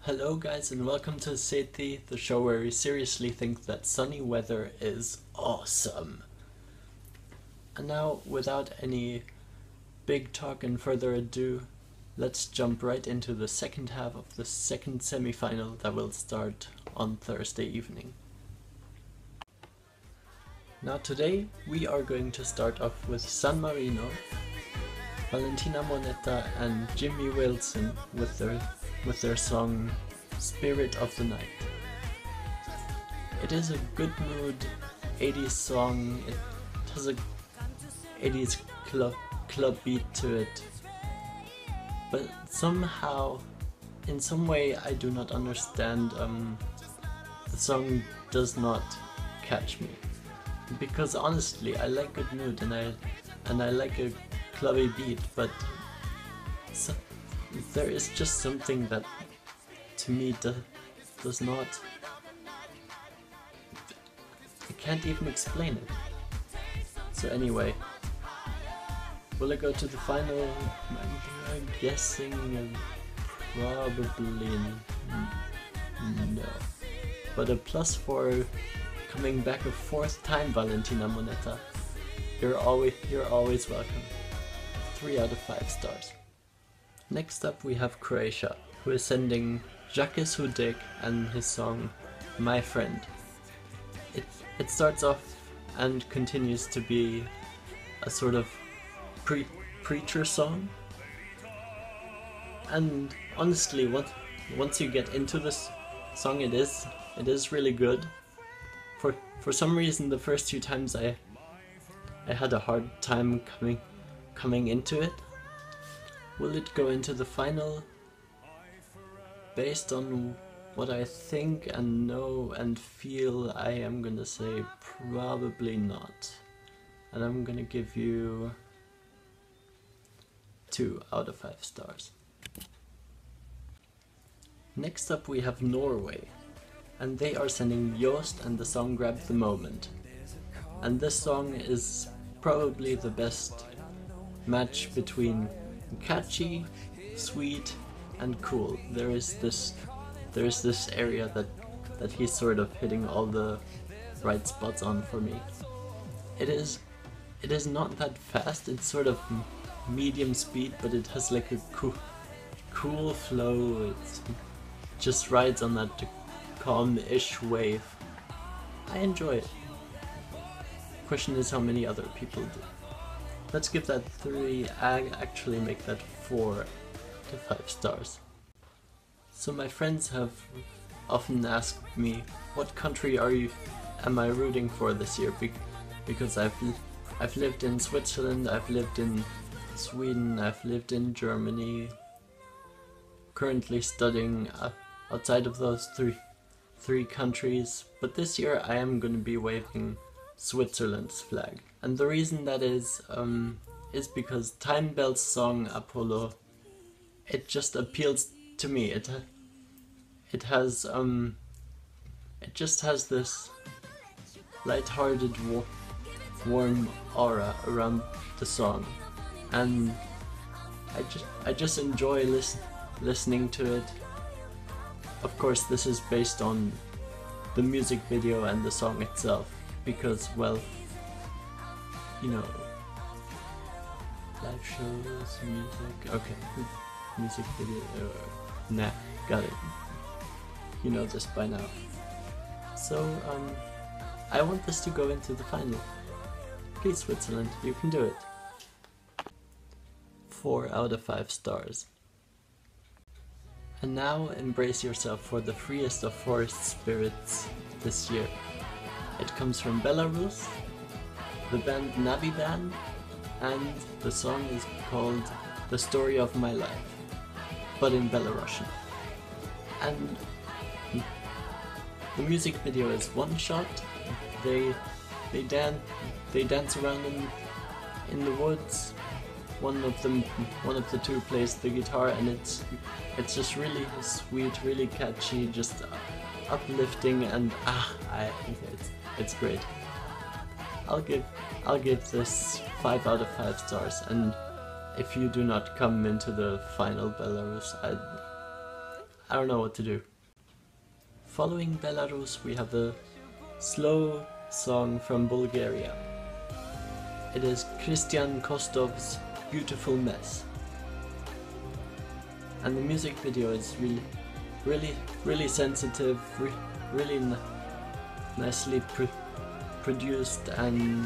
Hello guys and welcome to SeThi, the show where we seriously think that sunny weather is awesome. And now, without any big talk and further ado, let's jump right into the second half of the second semi-final that will start on Thursday evening. Now today we are going to start off with San Marino, Valentina Monetta and Jimmy Wilson with their song Spirit of the Night. It is a good mood 80s song. It has a 80s club beat to it, but somehow, in some way, I do not understand, the song does not catch me, because honestly I like good mood and I like a clubby beat, but there is just something that to me does not, I can't even explain it. So anyway, will I go to the final? I'm guessing probably no, but a +4 coming back a fourth time, Valentina Monetta. You're always welcome. 3 out of 5 stars. Next up we have Croatia, who is sending Jacques Hudek and his song My Friend. It starts off and continues to be a sort of preacher song, and honestly once you get into this song it is really good. For some reason the first 2 times I had a hard time coming into it. Will it go into the final? Based on what I think and know and feel, I am gonna say probably not. And I'm gonna give you 2 out of 5 stars. Next up we have Norway, and they are sending Joost and the song Grab the Moment. And this song is probably the best match between catchy, sweet, and cool. There is this area that he's sort of hitting all the right spots on for me. It is not that fast. It's sort of medium speed, but it has like a cool flow. It just rides on that calm-ish wave. I enjoy it. Question is how many other people do. Let's give that 3, actually make that 4 to 5 stars. So my friends have often asked me, what country am I rooting for this year? Because I've lived in Switzerland, I've lived in Sweden, I've lived in Germany, currently studying outside of those three countries, but this year I am going to be waving Switzerland's flag. And the reason that is because Time Bell's song Apollo, it just appeals to me. It just has this light-hearted, warm aura around the song, and I just enjoy listening to it. Of course, this is based on the music video and the song itself, because, well, you know, live shows, music, okay, music video, nah, got it. You know this by now. So, I want this to go into the final. Please, Switzerland, you can do it. 4 out of 5 stars. And now embrace yourself for the freest of forest spirits this year. It comes from Belarus, the band Navi Band, and the song is called The Story of My Life, but in Belarusian. And the music video is one shot. They dance around in the woods. One of the 2 plays the guitar, and it's just really sweet, really catchy, just uplifting, and it's great. I'll give this 5 out of 5 stars, and if you do not come into the final, Belarus, I don't know what to do. Following Belarus, we have a slow song from Bulgaria. It is Christian Kostov's Beautiful Mess. And the music video is really sensitive, really nicely produced, and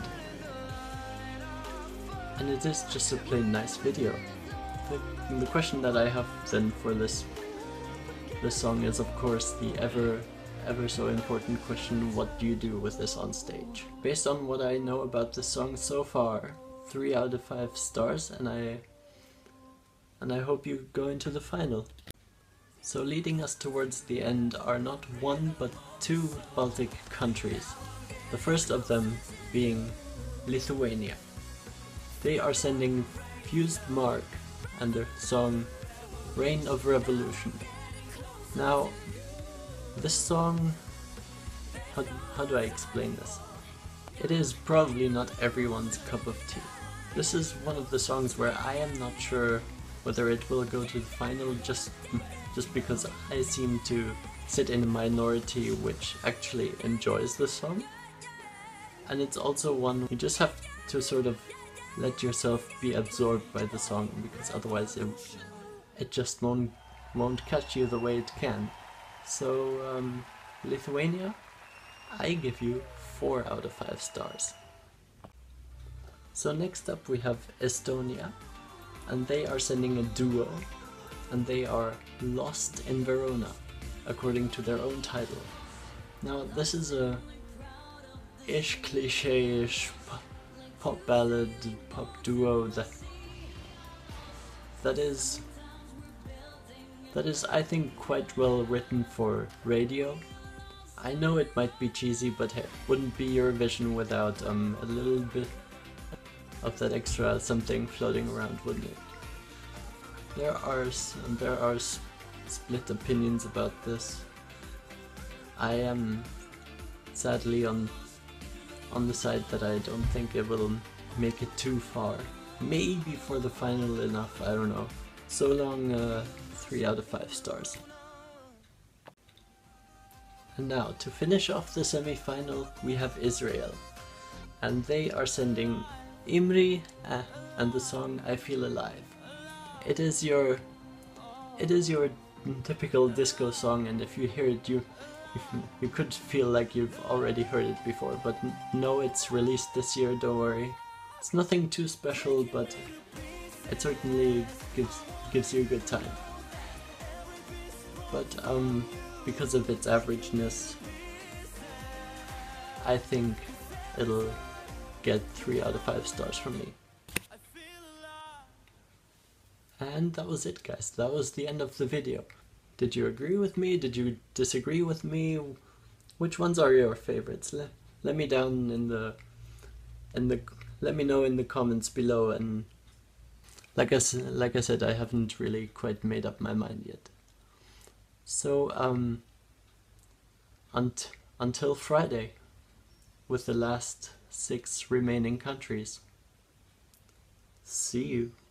it is just a plain nice video. The question that I have then for this song is, of course, the ever so important question: what do you do with this on stage? Based on what I know about this song so far, 3 out of 5 stars, and I hope you go into the final. So leading us towards the end are not 1 but 2 Baltic countries. The first of them being Lithuania. They are sending Fused Mark and their song Reign of Revolution. Now, this song, how do I explain this? It is probably not everyone's cup of tea. This is one of the songs where I am not sure whether it will go to the final, just because I seem to sit in a minority which actually enjoys the song. And it's also one you just have to sort of let yourself be absorbed by the song, because otherwise it just won't catch you the way it can. So Lithuania, I give you 4 out of 5 stars. So next up we have Estonia, and they are sending a duo, and they are Lost in Verona, according to their own title. Now this is a ish cliche-ish pop ballad, pop duo that is I think quite well written for radio. I know it might be cheesy, but hey, wouldn't be Eurovision without a little bit of that extra something floating around, wouldn't it? There are split opinions about this. I am sadly on the side that I don't think it will make it too far. Maybe for the final enough, I don't know. So long, 3 out of 5 stars. And now, to finish off the semi-final, we have Israel. And they are sending Imri and the song I Feel Alive. It is your typical disco song, and if you hear it, you could feel like you've already heard it before, but no, it's released this year, don't worry. It's nothing too special, but it certainly gives you a good time. But because of its averageness, I think it'll get 3 out of 5 stars from me. And that was it, guys. That was the end of the video. Did you agree with me? Did you disagree with me? Which ones are your favorites? Let me down let me know in the comments below. And like I said, I haven't really quite made up my mind yet. So until Friday, with the last 6 remaining countries. See you.